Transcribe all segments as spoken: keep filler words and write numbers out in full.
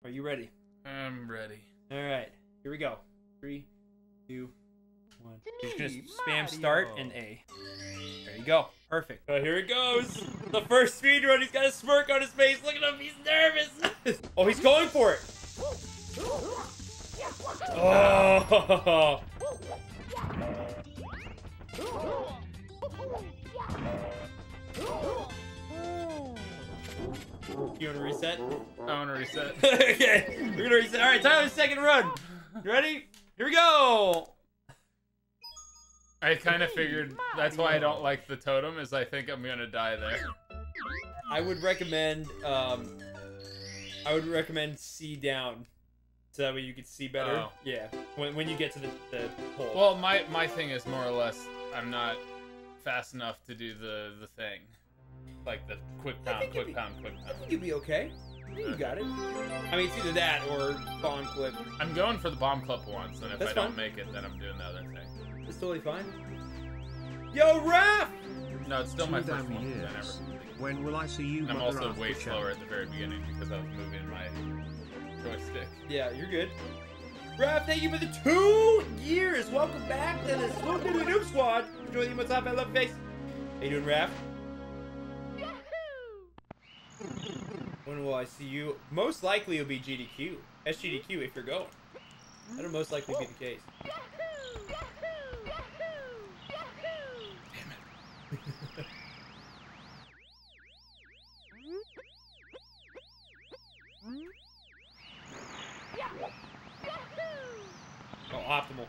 Are you ready? I'm ready. All right. Here we go. Three, two, one. Me, Just spam Mario. start and A. There you go. Perfect. Oh, here it goes. The first speedrun. He's got a smirk on his face. Look at him. He's nervous. Oh, he's going for it. Oh. You want to reset? I want to reset. Okay, we're gonna reset. All right, Tyler's second run. You ready? Here we go. I kind of figured that's why I don't like the totem, is I think I'm gonna die there. I would recommend, um, I would recommend C down, so that way you could see better. Oh. Yeah, when when you get to the the hole. Well, my my thing is more or less I'm not fast enough to do the the thing, like the quick pound, quick be, pound, quick I pound. think you'll be okay. I think you got it. I mean, it's either that or bomb clip. I'm going for the bomb clip once, and if That's I don't fine. make it, then I'm doing the other thing. It's totally fine. Yo, Raph! No, it's still my first Two one. damn I years. never. When will I see you? And I'm mother also of way the slower at the very beginning because I was moving my joystick. Yeah, you're good. Raph, thank you for the two years. Welcome back to the Slow Video Noob Squad. Enjoy the what's up. I love face. How you doing, Raph? When will I see you? Most likely it'll be G D Q. S G D Q if you're going. That'll most likely be the case. Oh, optimal.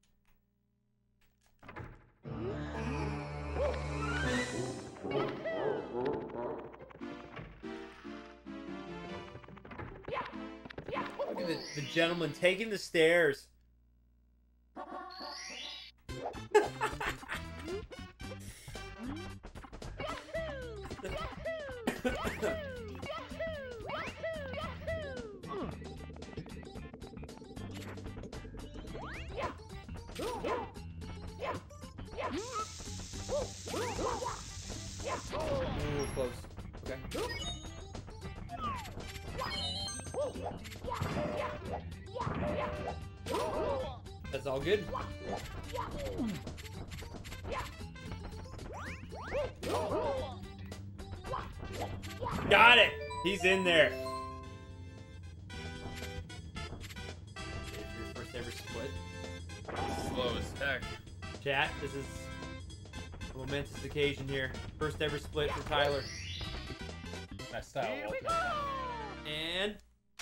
Look at the, the gentleman taking the stairs. Ooh, close. Okay. That's all good. Got it! He's in there. Your first ever split. Slow as heck. Chat, this is a momentous occasion here. First ever split for Tyler. That style all the time. And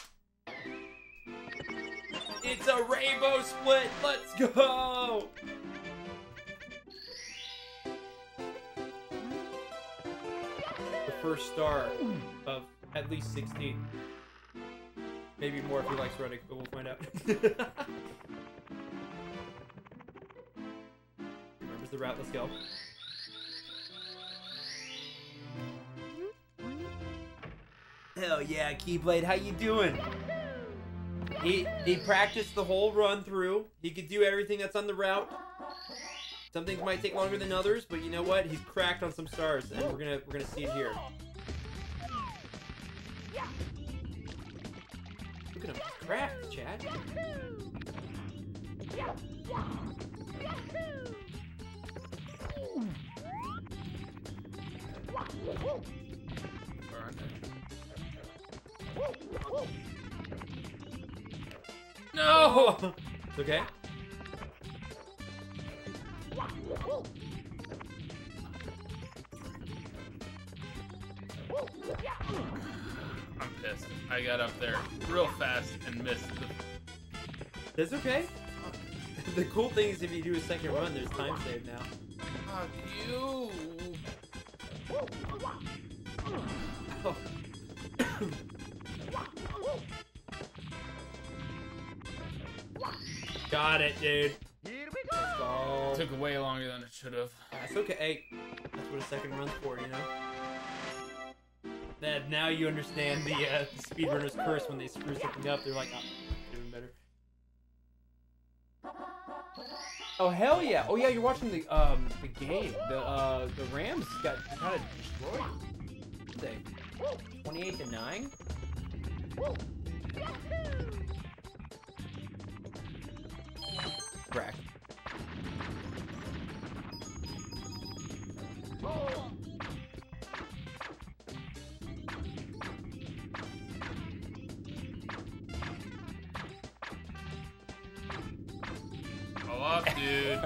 it's a rainbow split. Let's go. The first star of at least sixteen. Maybe more if he likes running, but we'll find out. Remembers the route. Let's go. Hell yeah, Keyblade, how you doing? He he practiced the whole run through. He could do everything that's on the route. Some things might take longer than others, but you know what? He's cracked on some stars, and we're gonna we're gonna see it here. Look at him, he's cracked, Chad. No! It's okay. I'm pissed. I got up there real fast and missed the... That's okay. The cool thing is if you do a second run, there's time save now. Fuck you! Oh. Got it, dude. Here we Let's go. Took way longer than it should have. That's okay. Hey, that's what a second run's for, you know? That now you understand the, uh, the speedrunner's curse when they screw something up. They're like, oh, doing better. Oh hell yeah! Oh yeah, you're watching the um the game. The uh the Rams got kind of destroyed. They twenty-eight to nine. dude.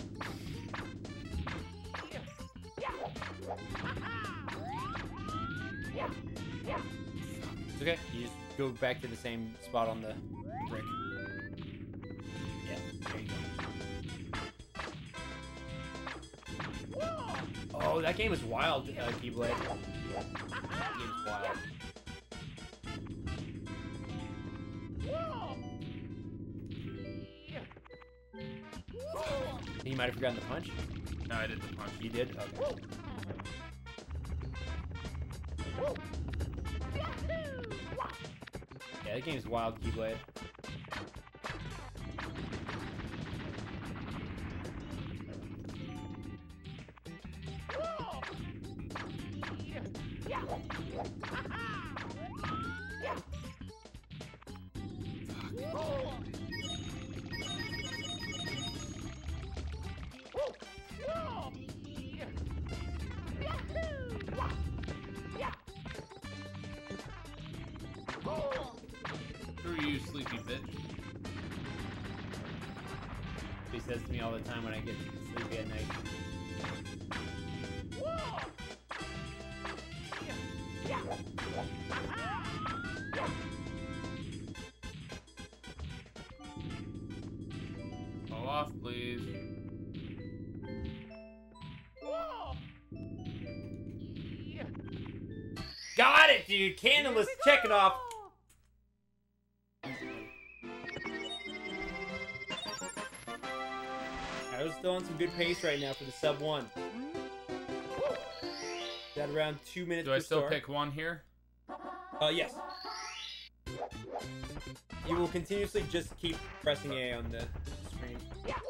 It's okay. You just go back to the same spot on the brick. Yeah, there you go. Oh, that game is wild, uh, Keyblade. That game is wild. You might have forgotten the punch. No, I did the punch. You did? Okay. Yeah, that game's wild, Keyblade. Who are you, sleepy bitch? He says to me all the time when I get sleepy at night. Fall off, please. Got it, dude! Candleless, check it off! I was still on some good pace right now for the sub one. Got around two minutes Do per I still star. pick one here? Uh, yes. You will continuously just keep pressing A on the screen.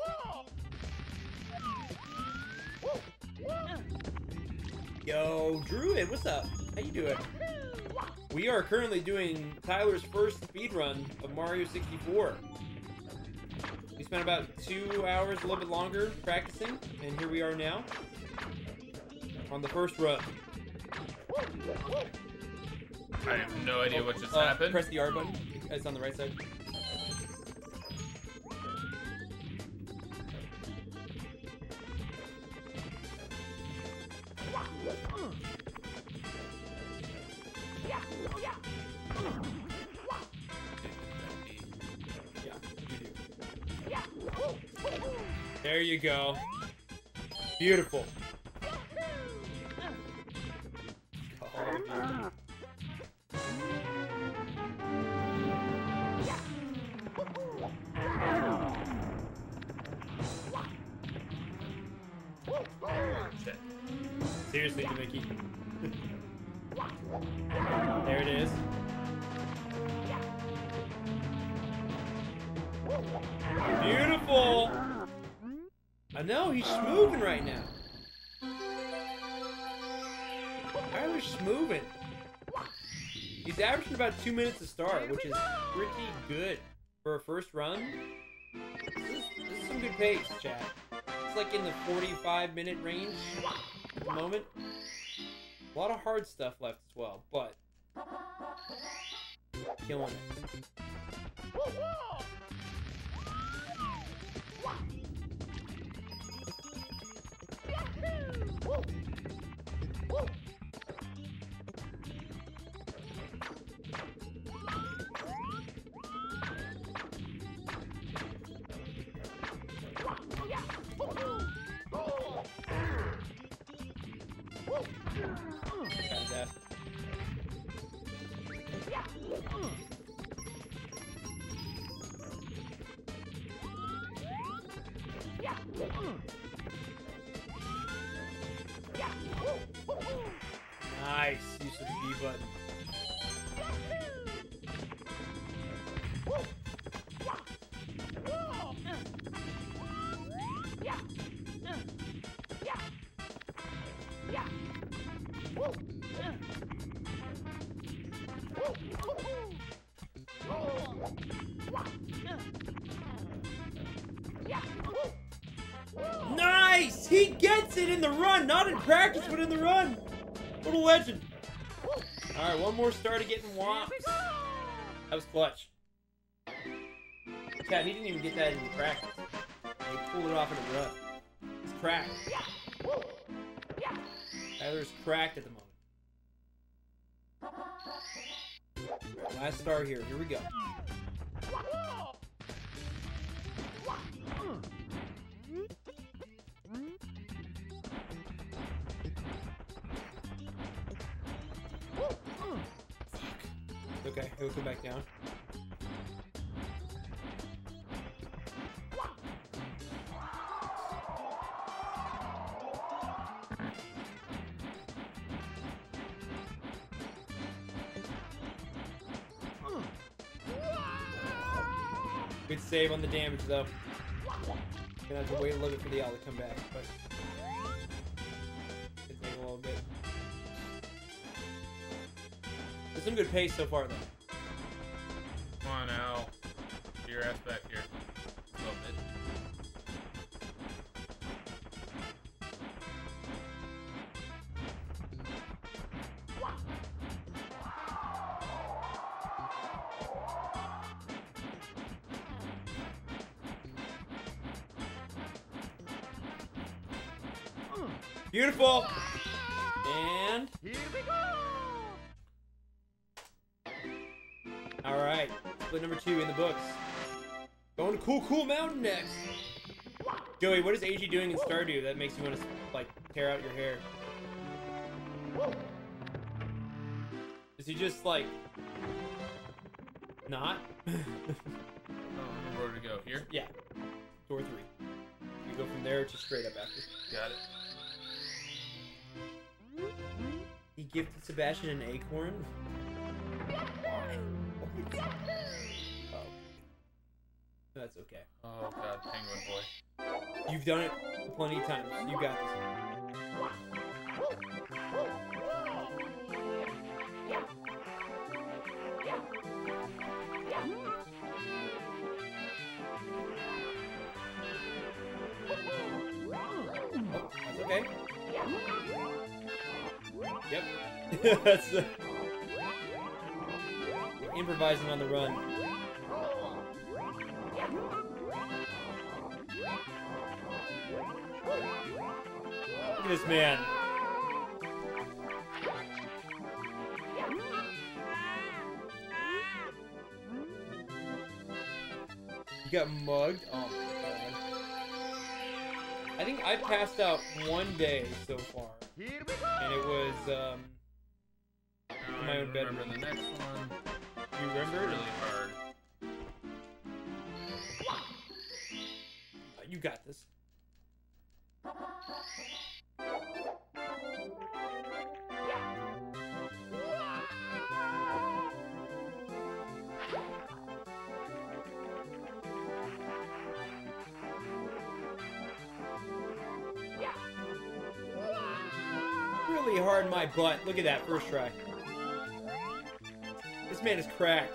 Yo, Druid, what's up? How you doing? We are currently doing Tyler's first speedrun of Mario sixty-four. We spent about two hours, a little bit longer, practicing, and here we are now on the first run. I have no idea what just Uh, happened. Press the R button. It's on the right side. Yeah, you do. There you go. Beautiful. Oh, dude. Shit. Seriously, Mickey. There it is. Beautiful. I know he's moving right now. Tyler's moving. He's averaging about two minutes a start, which is pretty good for a first run. This is, this is some good pace, chat. It's like in the forty-five minute range at the moment. A lot of hard stuff left as well, but killing it. Got that. Nice use of the B button. Nice! He gets it in the run, not in practice, but in the run. What a legend. All right, one more star to get in Wops. That was clutch. Cat, he didn't even get that in practice. They pulled it off in a run. It's cracked. Tyler's cracked at the moment. Right, last star here. Here we go. Okay, he'll come back down. Good save on the damage, though. Gonna have to wait a little bit for the owl to come back, but it take a little bit. There's some good pace so far, though. Come on, Al. Get your ass back here. A little bit. Beautiful! And... Here we go! Alright, split number two in the books. Going to Cool Cool Mountain next! Joey, what is A G doing in Stardew that makes you want to, like, tear out your hair? Is he just, like... not? Oh, where to go? Here? Yeah. Door three. You go from there to straight up after. Got it. He gifted Sebastian an acorn? Why? Oh. That's okay. Oh god, penguin boy. You've done it plenty of times. You got this. Oh, that's okay. Yep. That's the... improvising on the run. Look at this man. You got mugged? Oh my god. I think I passed out one day so far. Here we go! And it was, um... Now in my I own remember bedroom. the next one. You remember? Really hard. You got this. Really hard in my butt. Look at that first try. This man is cracked.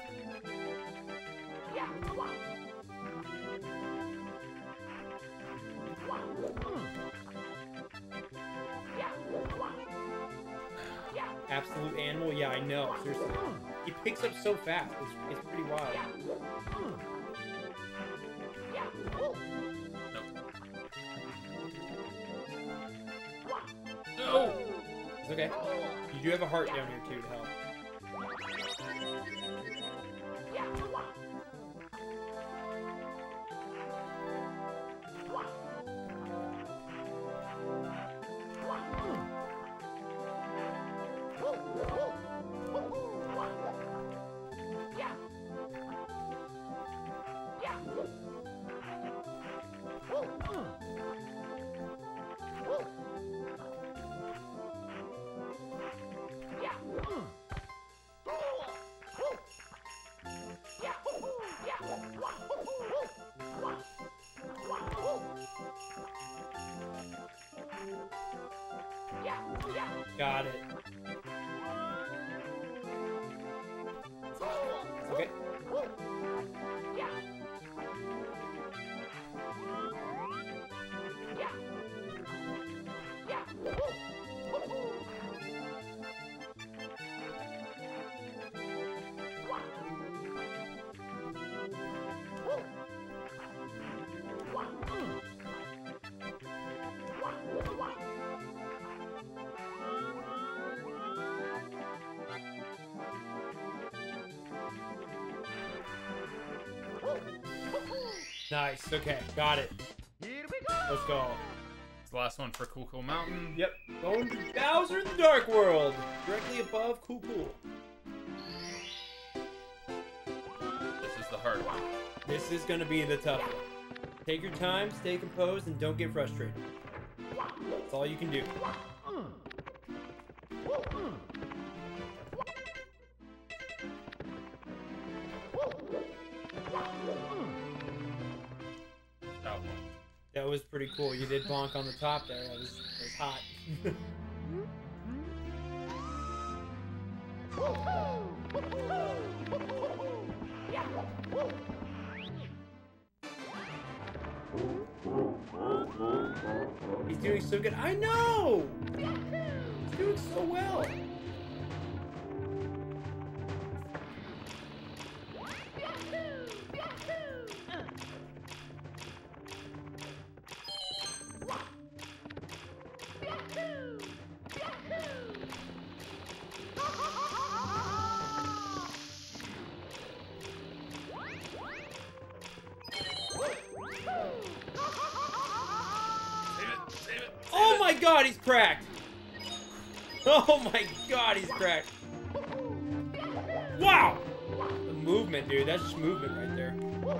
Absolute animal? Yeah, I know. Seriously. He picks up so fast. It's, it's pretty wild. No! It's okay. You do have a heart down here, too, to help. Got it. Okay. Nice. Okay, got it. Let's go. It's the last one for Cool Cool Mountain. Yep. Going to Bowser in the Dark World. Directly above Cool Cool. This is the hard one. This is going to be the tough one. Take your time, stay composed, and don't get frustrated. That's all you can do. That one. That was pretty cool. You did bonk on the top there. That was, that was hot. He's doing so good. I know! He's doing so well. Oh my god, he's cracked! Oh my god, he's cracked! Wow! The movement, dude. That's just movement right there.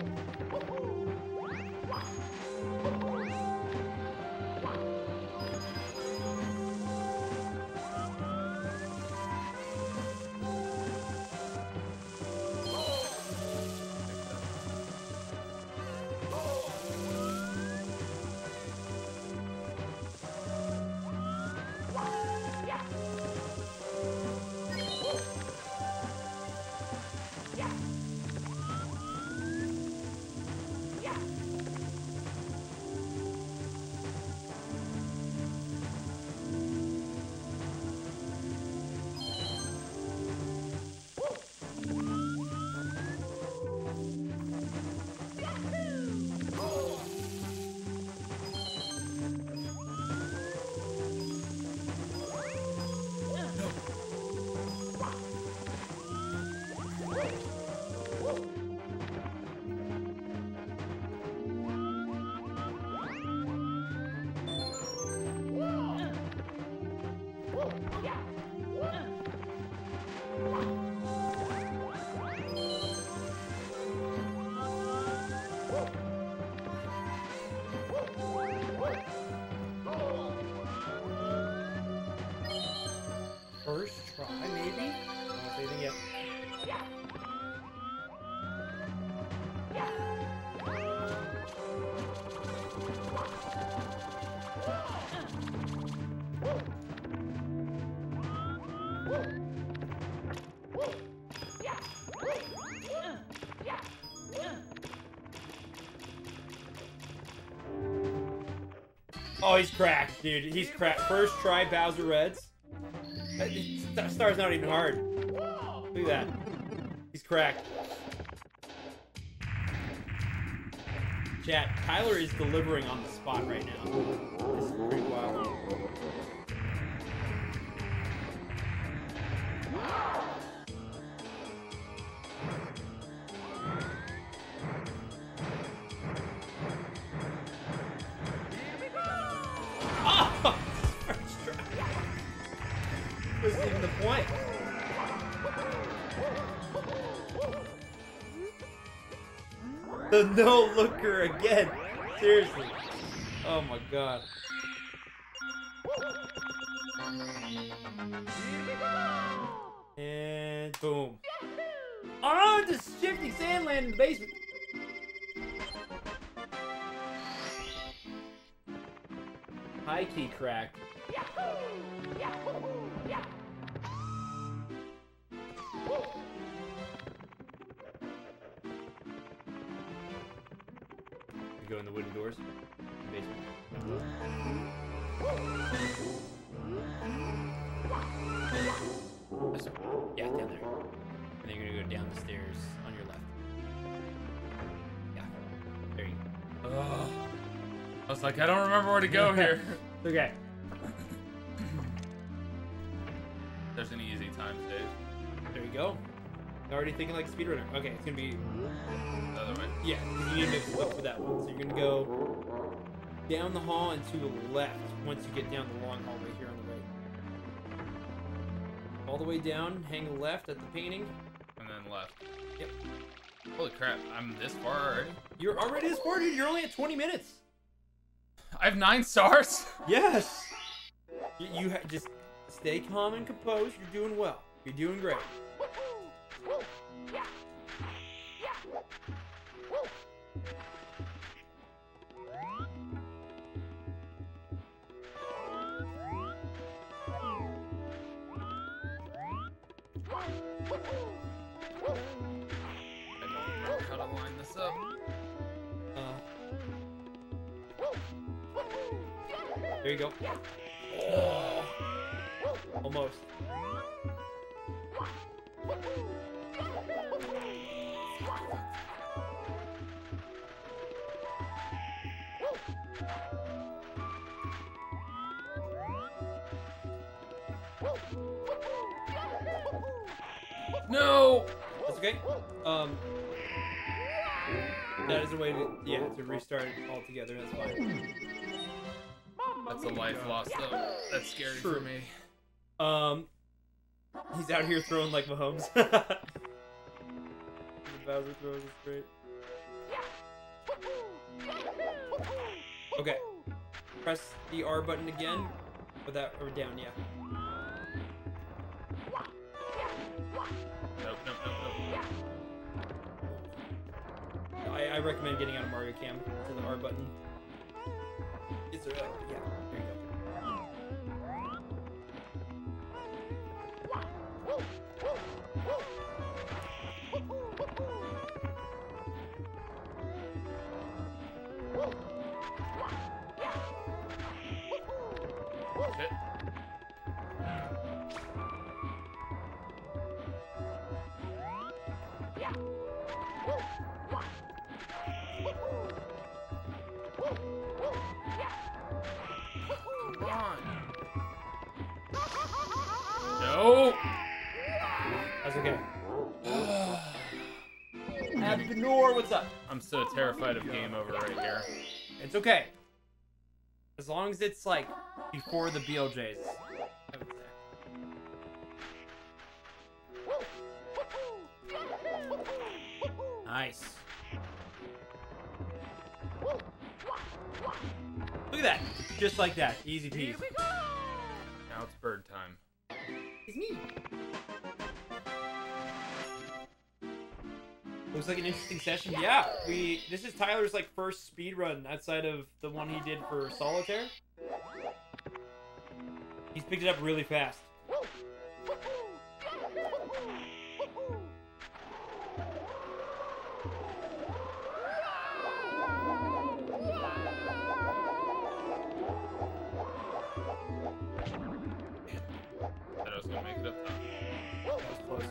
First try, maybe? I don't say anything yet. Oh, he's cracked, dude. He's cracked. First try, Bowser Reds. That star's not even hard. Look at that. He's cracked. Chat, Tyler is delivering on the spot right now. This is pretty wild. Oh! First try. Wasn't even the point. The no-looker again. Seriously. Oh my god. And boom. On to shifting sandland in the basement. High key crack. We go in the wooden doors. Basement. This one. Yeah, down there. And then you're gonna go down the stairs on your left. Yeah. There you go. Ugh. I was like, I don't remember where to go here. Okay. There's an easy time save. There you go. Already thinking like a speedrunner. Okay, it's gonna be The other way. yeah. You need to mix it up for that one. So you're gonna go down the hall and to the left once you get down the long hallway here on the right. All the way down, hang left at the painting. And then left. Yep. Holy crap! I'm this far already. You're already this far, dude. You're only at twenty minutes. I have nine stars. Yes. You, you ha just stay calm and composed. You're doing well. You're doing great. I don't know how to line this up. Uh, there you go. Oh, almost. No. That's okay. Um, that is a way to yeah to restart it altogether. That's fine. That's a life lost though. That's scary True. for me. Um, he's out here throwing like Mahomes. The Bowser throws is great. Okay, press the R button again, or that or down, yeah. Nope, nope, nope, nope. I, I recommend getting out of Mario Cam to the R button. Is there? Uh, yeah, there you go. Shit. Come on. No. That's okay. Abnor, what's up? I'm so terrified of game over right here. It's okay. As long as it's like before the B L Js. I would say. Nice. Look at that. Just like that. Easy peasy. Now it's bird time. It's me. Looks like an interesting session. Yeah, we. This is Tyler's like first speed run outside of the one he did for Solitaire. He's picked it up really fast. Said I was gonna make it up top. That was close.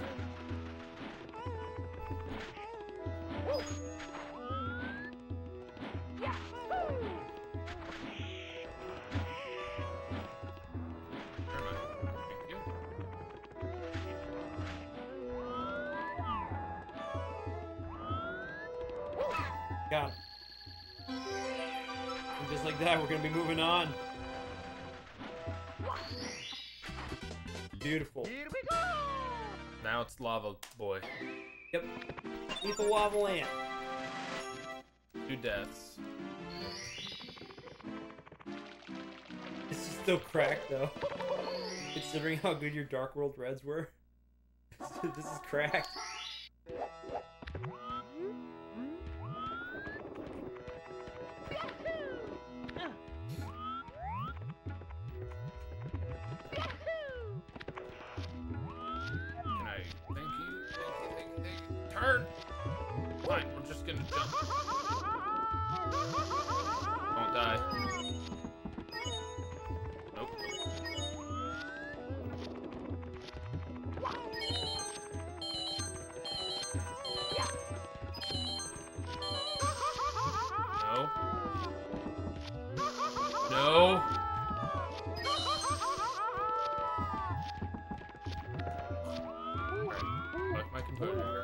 Never mind. Thank you. Got him. And just like that, we're gonna be moving on. Beautiful. Now it's Lava Boy. Yep. Lethal Lava Land. Two deaths. This is still cracked though. Considering how good your Dark World Reds were. This is cracked. Can I? Thank you. Thank you. Thank you. Thank you. Turn. Fine. We're just gonna jump. Don't die. Nope. No. No. Alright. Fuck my composure.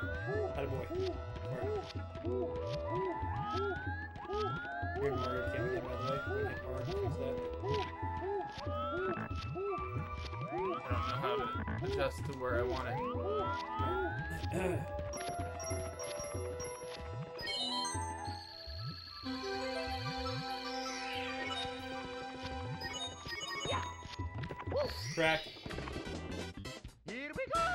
Weird Mario cam again, by the way. We hit R to fix that. I don't know how to adjust to where I want it. Crack. Here we go.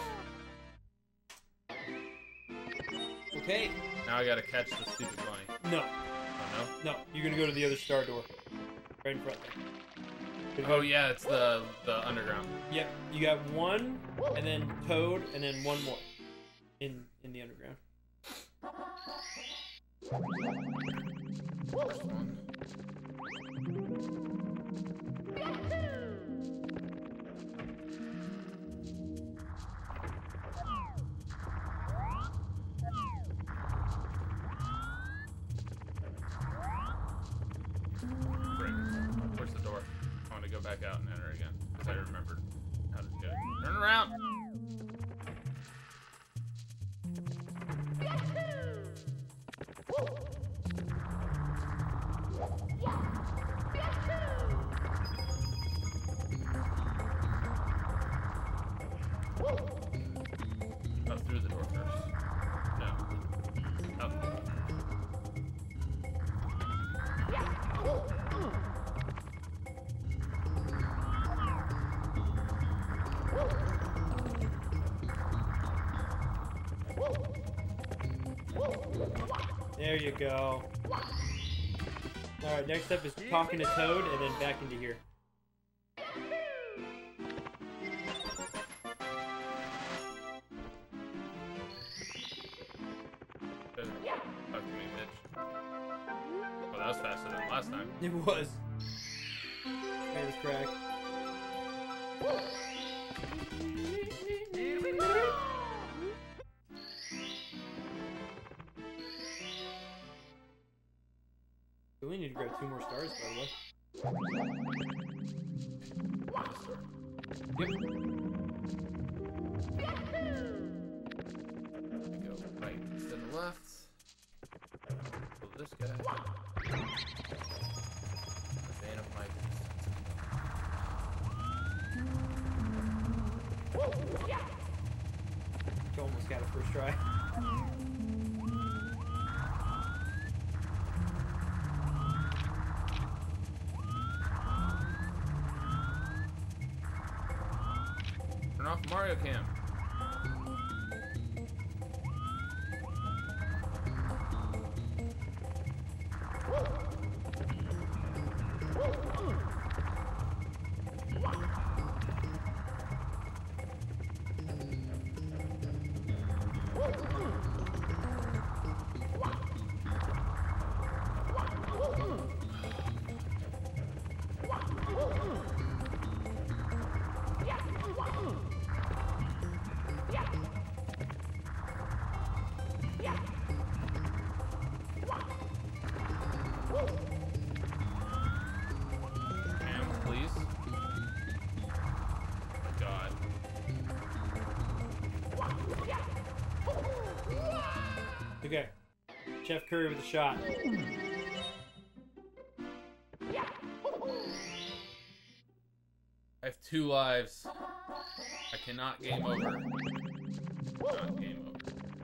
Okay. Now I gotta catch the stupid bunny. No. Oh No. You're gonna go to the other star door. Right in front there. no? Oh yeah, it's the the underground. Yep. You got one, and then Toad, and then one more. In in the underground. First one. Where's the door? I want to go back out and enter again because I remembered how to do it. Turn around. Up through the door first. No. Up. There you go. Alright, next up is talking to Toad, and then back into here. Fuck me, bitch. Well, that was faster than last time. It was. That was crack. Here we go. We only need to grab two more stars, by the way. Yep. Go right instead of left. Pull this guy. The vein of my You almost got it first try. Turn off Mario Cam. Cam, please. Oh my god. Okay. Chef Curry with a shot. I have two lives. I cannot game over. Not game over.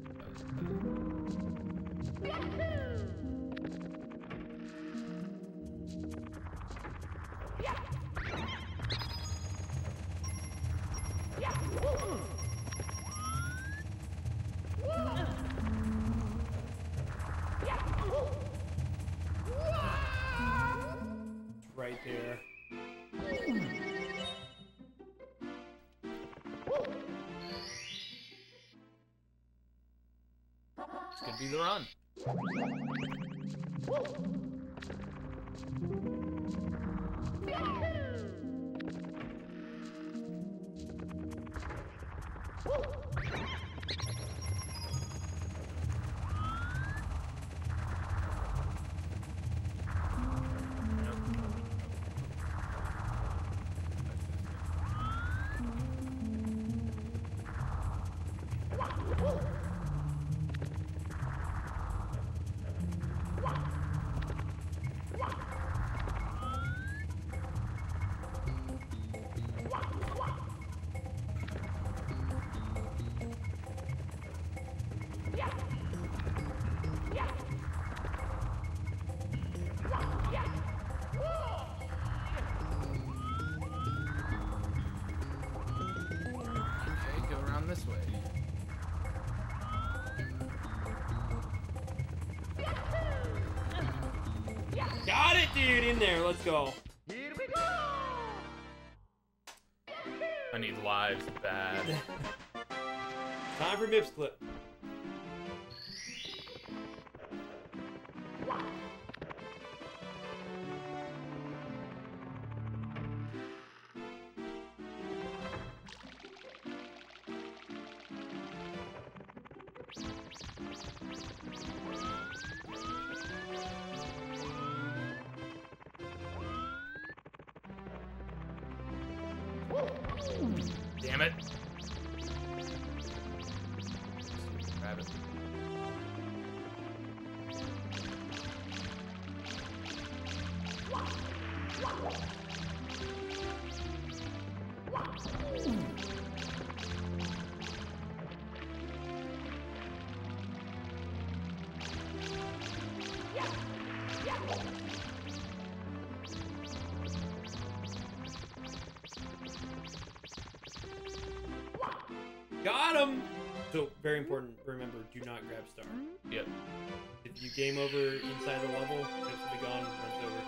It's right there. This could be the run. dude in there. Let's go. Here we go! I need lives bad. Time for Mips clip. Damn it. Grab it. Got him! So, very important, remember, do not grab star. Yep. If you game over inside the level, Mips will be gone, runs over.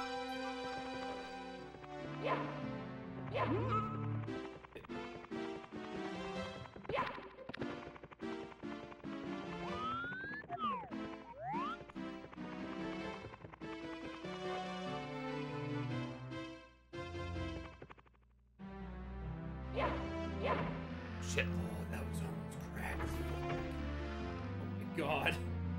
Shit. Oh, that was almost cracked. Oh my god.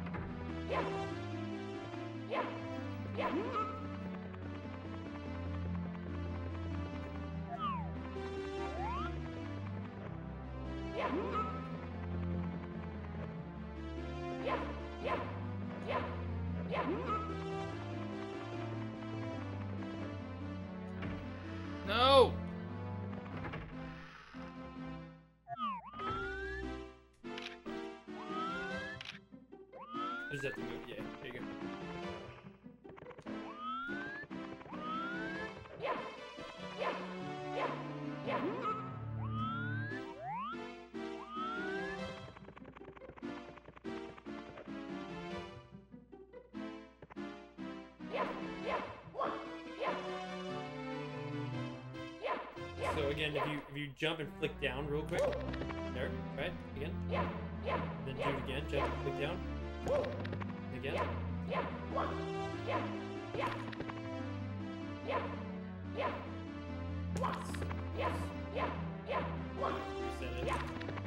No! Just have to move, yeah, there you go. So again, if you if you jump and flick down real quick, there, right, again, then do it again, jump and flick down, again. Reset it.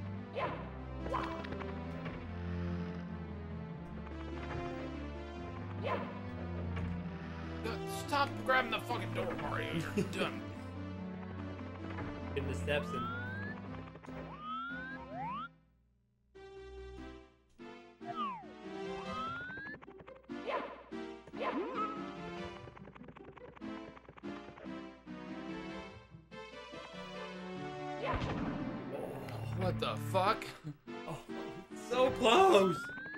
Stop grabbing the fucking door, Mario. You're done. In the steps and What the fuck? oh, so close.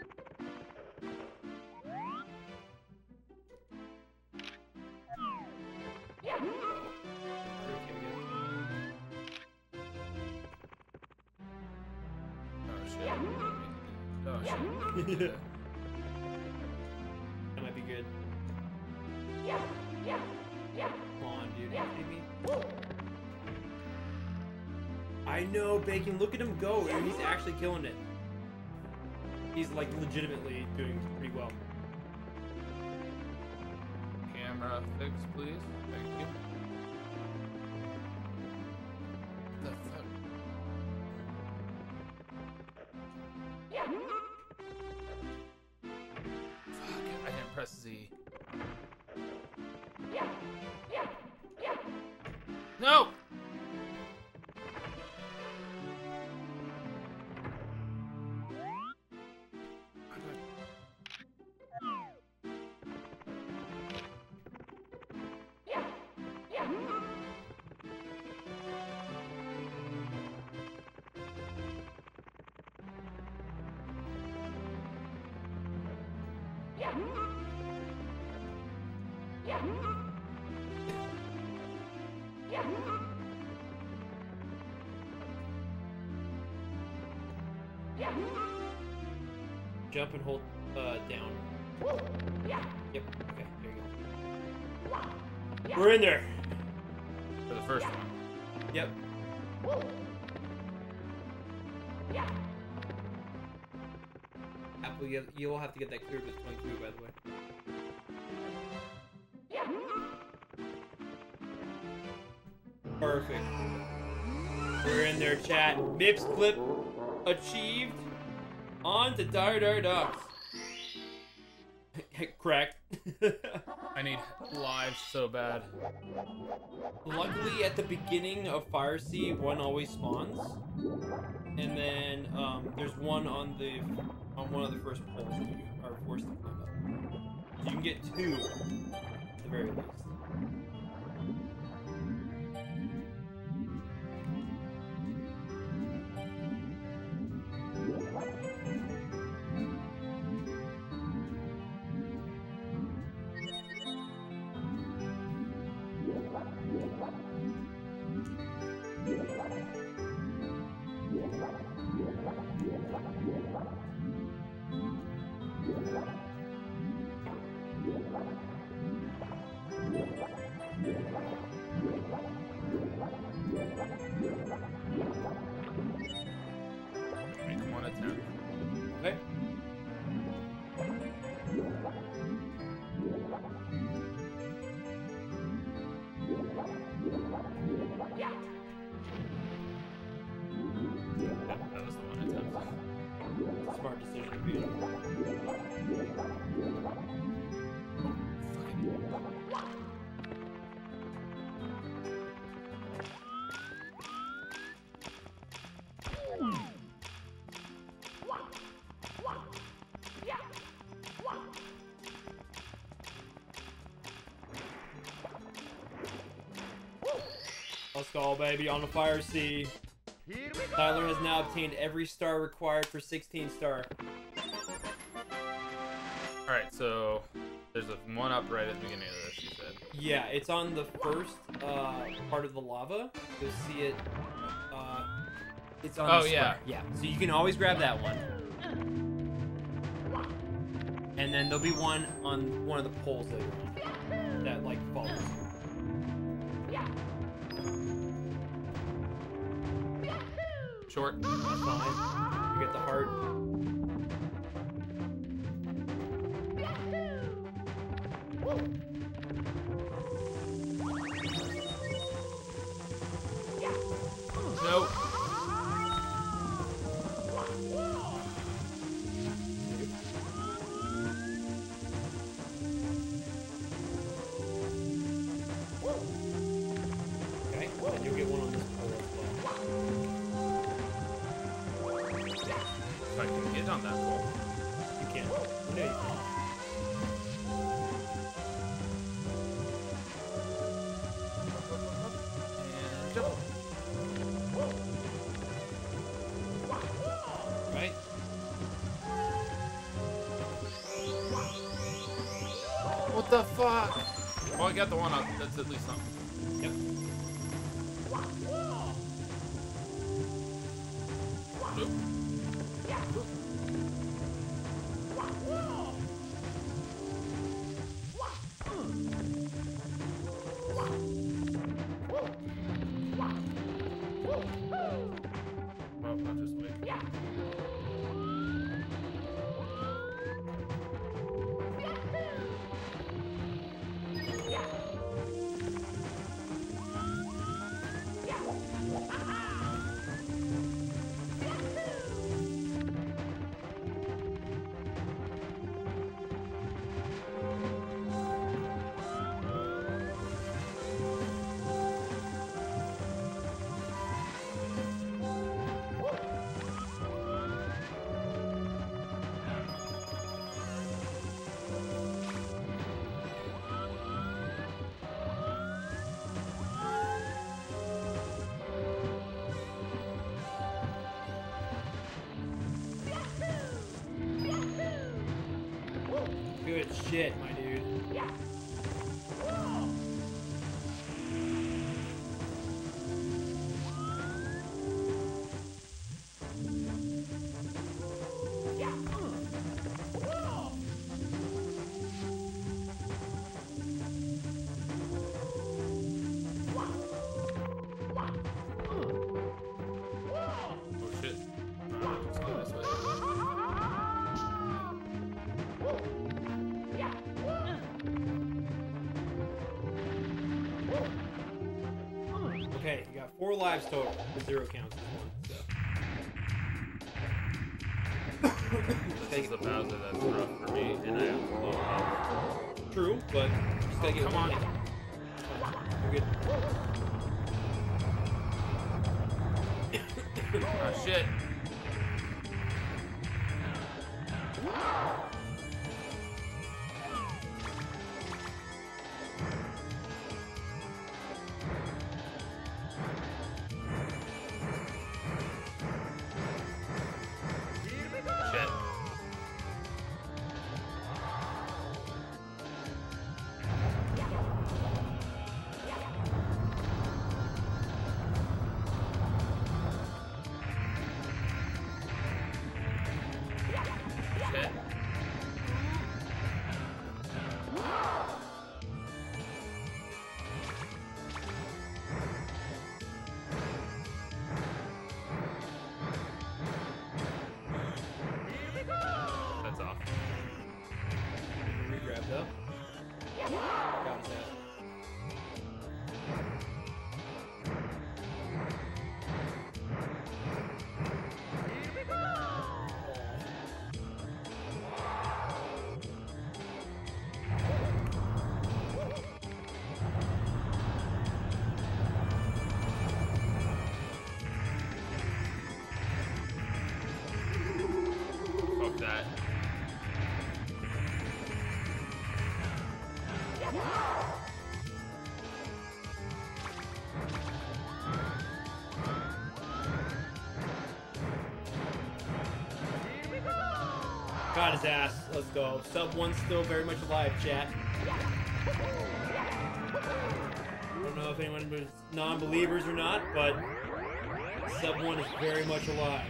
Oh shit. Yeah. That might be good. Come on, dude. Are you kidding me? I know, Bacon. Look at him go. He's actually killing it. He's like legitimately doing pretty well. Camera fix, please. Thank you. What the fuck? Fuck, I didn't press Z. No! Jump and hold uh, down. Yep. Okay. There you go. We're in there. For the first one. Yep. Apple, you- you'll have to get that cleared with twenty-two, by the way. Perfect. We're in there, chat. Mips clip achieved. On to Dire Dire Ducks. Correct. I need lives so bad. Luckily, at the beginning of Fire Sea, one always spawns, and then um, there's one on the on one of the first poles that you are forced to climb up. So you can get two at the very least. Make one attempt. Okay. That, that was the one attempt. Smart decision of you. Let's go, baby, on the Fire Sea. Here we go. Tyler has now obtained every star required for sixteen star. Alright, so there's a one up right at the beginning of this, you said. Yeah, it's on the first uh, part of the lava. You'll see it. Uh, it's on Oh, the yeah. square. Yeah. So you can always grab that one. And then there'll be one on one of the poles later on that like follows. Short. That's fine. You get the heart. Nope. Okay, and you'll get one on this pole as well. If I can get on that pole. You can. You know you can. And jump. Right? What the fuck? Well, I got the one up. That's at least something. Yep. Nope. Well, I'll just wait. Good shit, my dude. four lives total. The zero counts as one. So. This is the Bowser that's rough for me, and I have low health. True, but just gotta Oh, get come one on. hit. You're good. Oh shit. Shit. Shit. That's off. Re-grabbed up. Got his ass. Fuck that. Got his ass. Let's go. Sub one's still very much alive, chat. I don't know if anyone was non-believers or not, but Sub one is very much alive.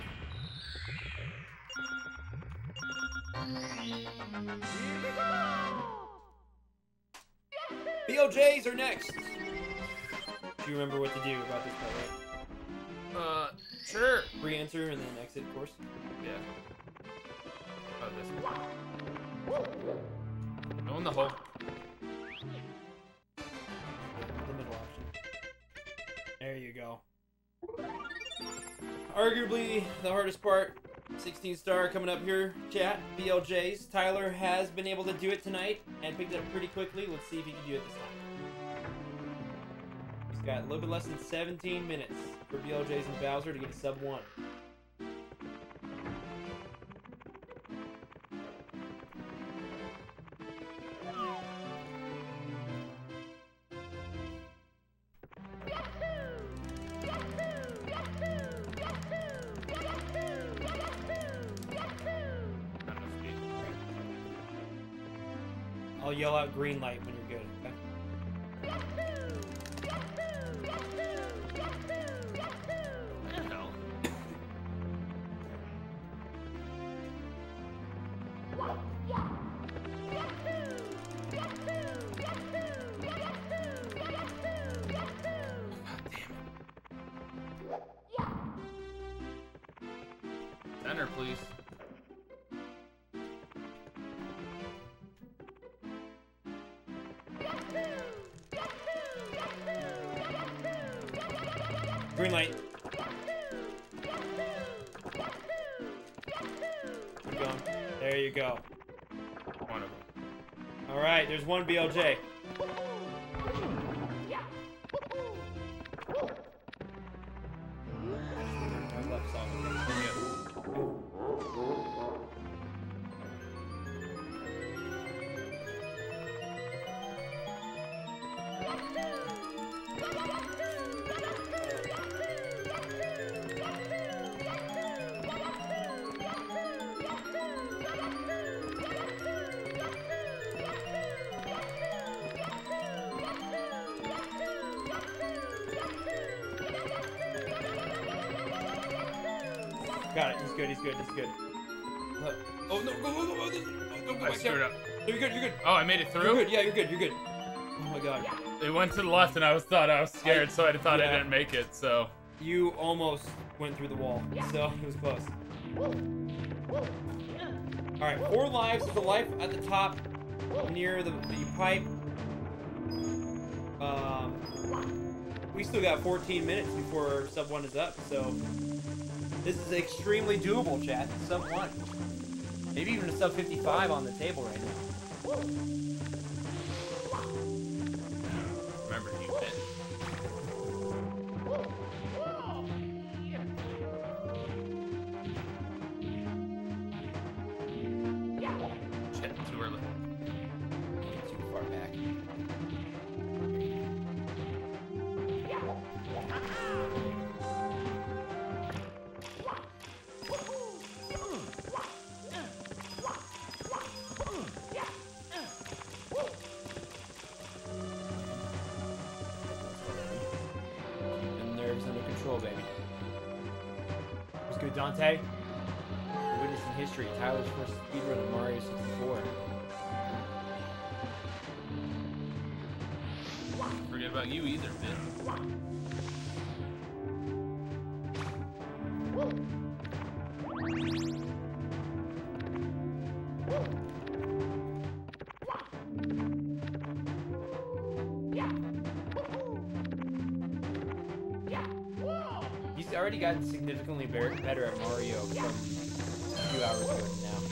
B L Js are next. Do you remember what to do about this part, right? Uh, sure. Free answer and then exit, of course. Yeah. Oh, this one. No in the hole. The middle option. There you go. Arguably the hardest part. sixteen star coming up here, chat. B L Js. Tyler has been able to do it tonight and picked it up pretty quickly. Let's see if he can do it this time. He's got a little bit less than seventeen minutes for B L Js and Bowser to get a sub one. Not enough speed. I'll yell out green light when you're good, okay? What the hell? Center, please. Green light. Keep going. There you go. One of them. All right, there's one B L J. Right, left side. Got it. He's good. He's good. He's good. Look. Oh no! Go go go! go, this- oh, Don't go I back screwed down. up. You're good. You're good. Oh, I made it You're through? good. Yeah, you're good. You're good. Oh my god. It went to the left and I was thought I was scared, I- so I thought yeah. I didn't make it, so. You almost went through the wall, so it was close. All right, four lives. There's a life at the top near the, the pipe. Um, we still got fourteen minutes before sub one is up, so this is extremely doable, chat. Sub one. Maybe even a sub fifty-five on the table right now. Remember, you bet. Shit, too early. Too far back. Keep the nerves under control, baby. What's good, Dante? You're witnessing history. Tyler's first speedrun of Mario sixty-four. Forget about you either, man. He's already gotten significantly better, better at Mario from a few hours ago to now.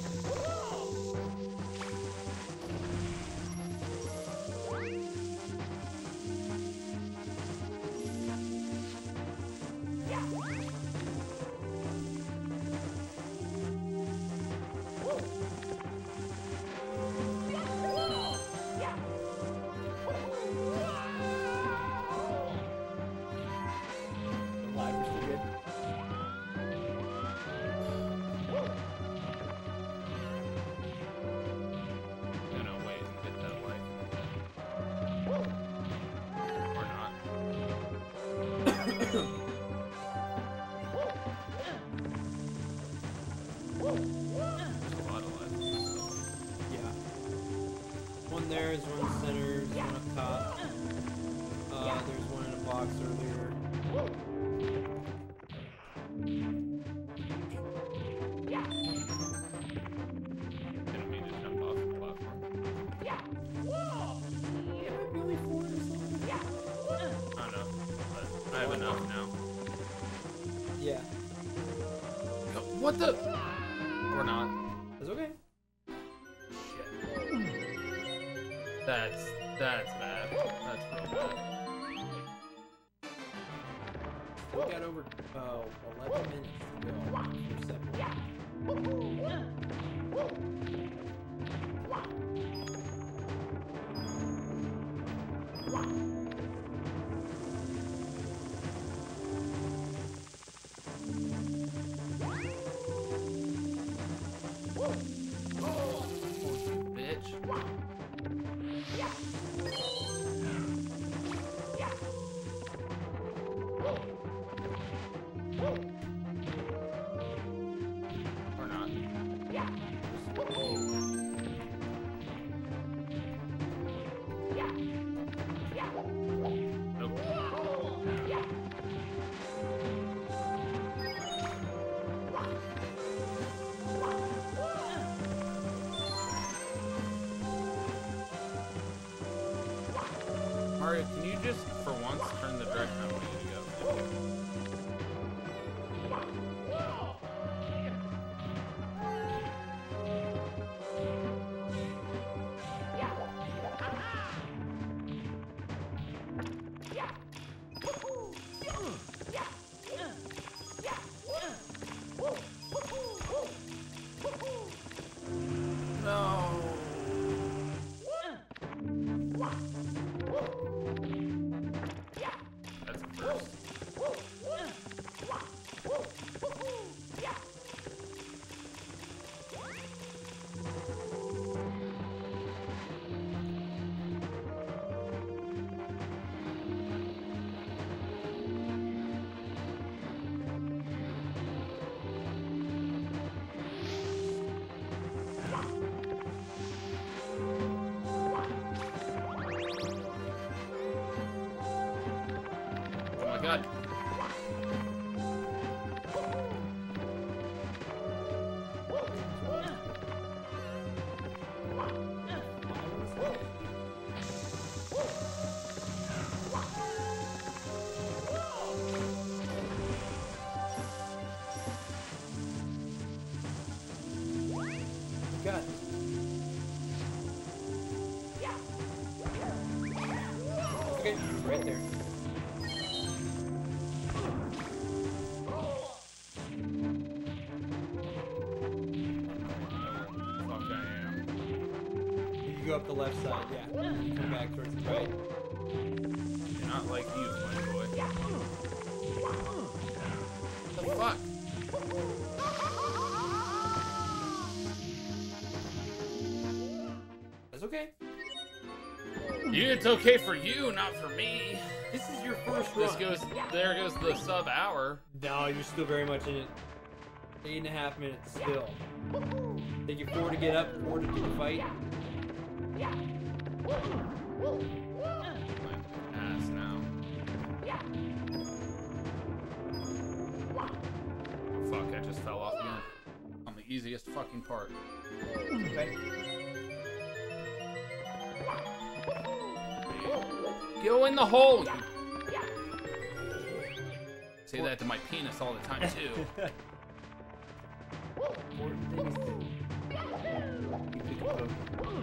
One there, there's one in the center, there's one up top. Uh, there's one in a box earlier. Didn't mean to jump off the platform. Really four or something? I don't know, but I have enough now. Yeah. What the? Or not. That's okay. That's that's bad. That's real bad. We got over uh, eleven minutes to go for seven. Bitch. Or not. Nope. Mario, can you just, for once, turn the direction I want you to go? No. That's a first. Oh my god. Okay, right there. Fuck I am. You can go up the left side, yeah. You come back towards the right. You're not like you, my boy. What the fuck? That's okay. You, it's okay for you, not for me. This is your first run. This goes, there goes the sub hour. No, you're still very much in it. Eight and a half minutes still. Take you four to get up, four to do the fight. My ass now. Fuck, I just fell off again. On the easiest fucking part. Okay. Go in the hole! Say that to my penis all the time, too. Important thing is to you pick a poke.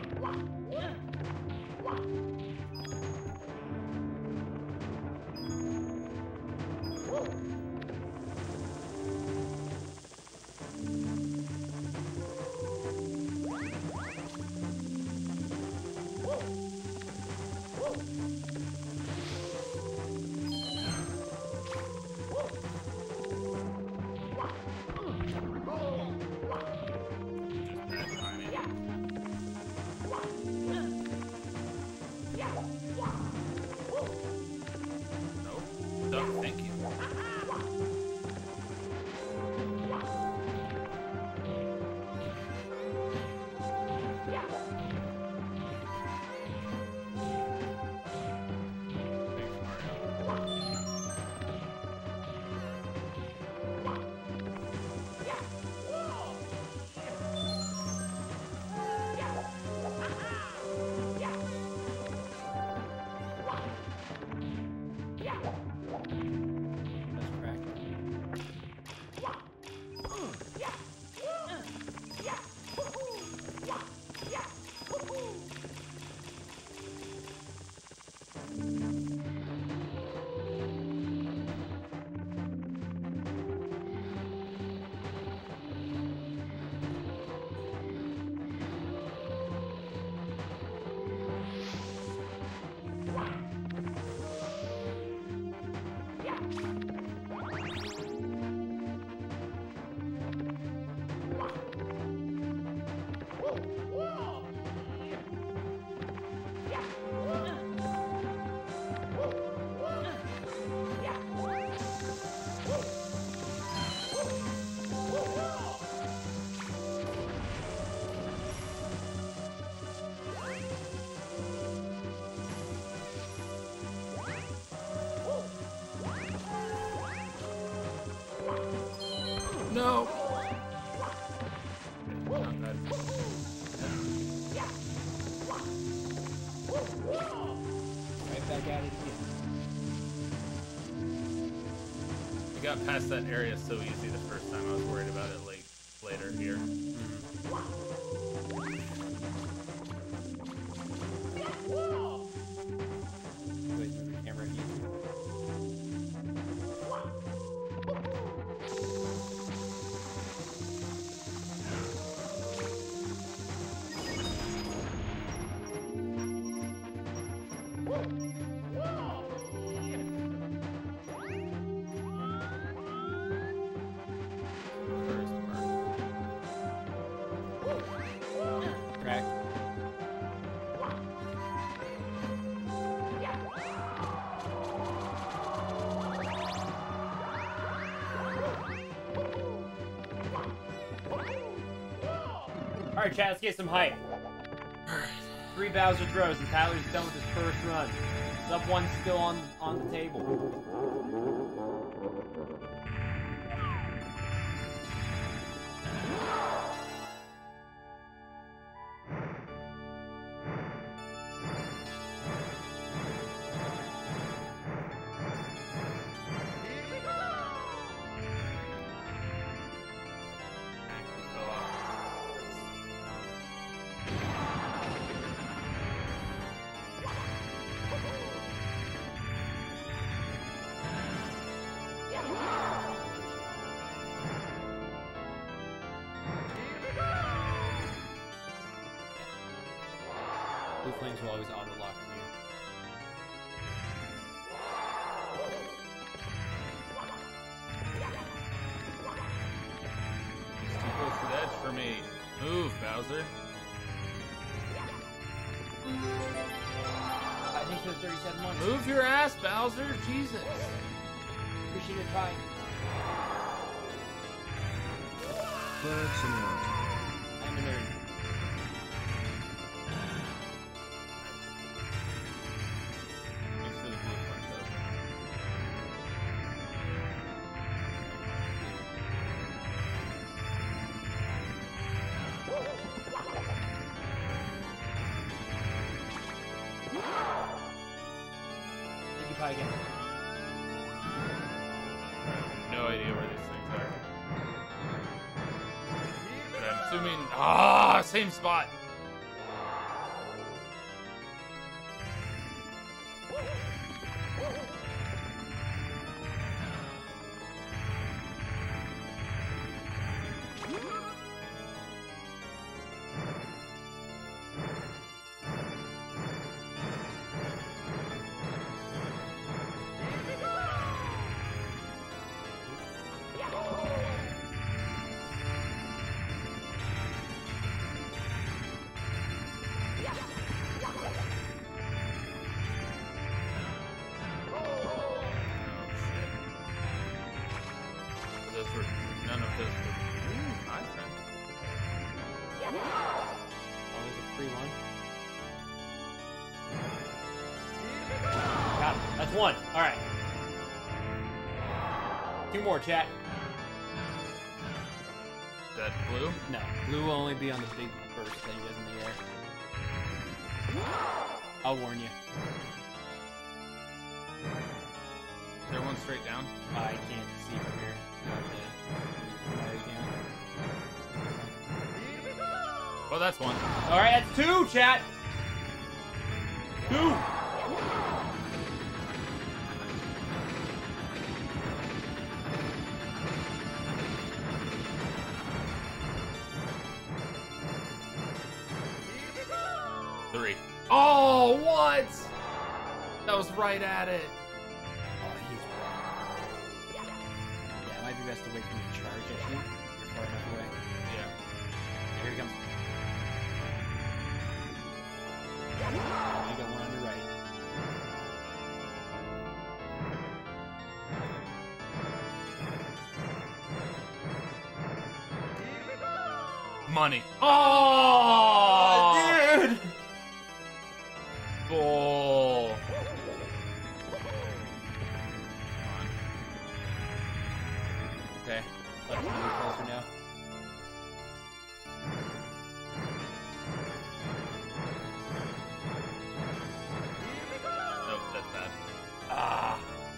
No, thank you. No. Not bad. Right back at it again. We got past that area so easy the first time. I was worried about it late later here. Wait, move your camera again. Crack. Alright, chat, let's get some hype. Three Bowser throws, and Tyler's done with his first run. Sub one's still on on the table. Blue flames will always auto lock to you. He's too close to the edge for me. Move, Bowser. I think for thirty-seven months. Move your ass, Bowser. Jesus. Appreciate it, bye. Excellent. I'm a nerd. Thanks for the blue flame, Bowser. Thank you, pie again. No idea where these things are. But I'm assuming. Ah, same spot. Those were none of those were. Ooh, hi, friend. Oh, there's a free one. Got him. That's one. All right. Two more, chat. Is that blue? No, blue will only be on the big burst that he does in the air. I'll warn you. Is there one straight down? I can't see from here. Okay. Mario can. Well, that's one. All right, that's two, chat. Two. Three. Oh, what? That was right at it. Oh, he's right. Yeah, it might be best to wait for him to charge at you. You're far enough away. Yeah. Yeah, here he comes. You got one on your right. Money. Oh, dude! Bull. Okay, let him move closer now. Nope, that's bad. Ah!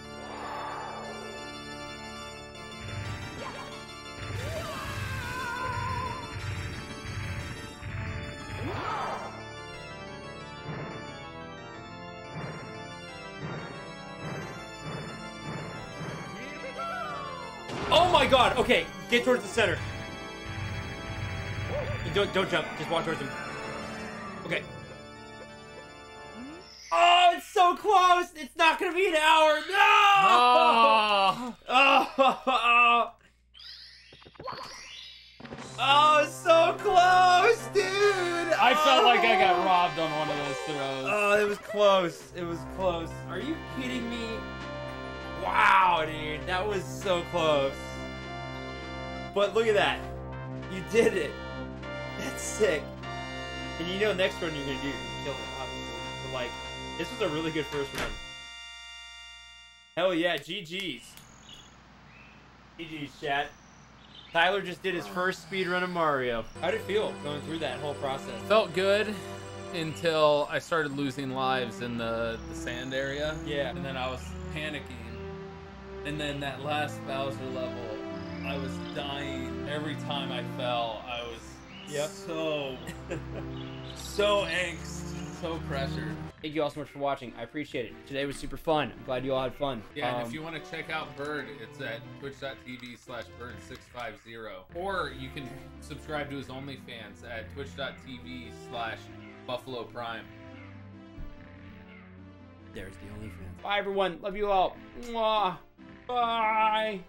Oh my god! Okay, get towards the center. Don't don't jump. Just walk towards him. Okay. Oh, it's so close! It's not gonna be an hour. No! Oh. Oh, oh, so close, dude! I felt like I got Oh. robbed on one of those throws. Oh, it was close. It was close. Are you kidding me? Wow, dude, that was so close. But look at that. You did it. That's sick. And you know next run you're gonna do, you're gonna kill it, obviously. But like, this was a really good first run. Hell yeah, G G's. G G's, chat. Tyler just did his first speed run of Mario. How'd it feel going through that whole process? Felt good until I started losing lives in the, the sand area. Yeah. And then I was panicking. And then that last Bowser level, I was dying. Every time I fell, I was Yep. so, so angst, so pressured. Thank you all so much for watching. I appreciate it. Today was super fun. I'm glad you all had fun. Yeah, and Um, if you want to check out Bird, it's at twitch.tv slash bird six five zero. Or you can subscribe to his OnlyFans at twitch.tv slash Buffalo Prime. There's the OnlyFans. Bye, everyone. Love you all. Mwah. Bye.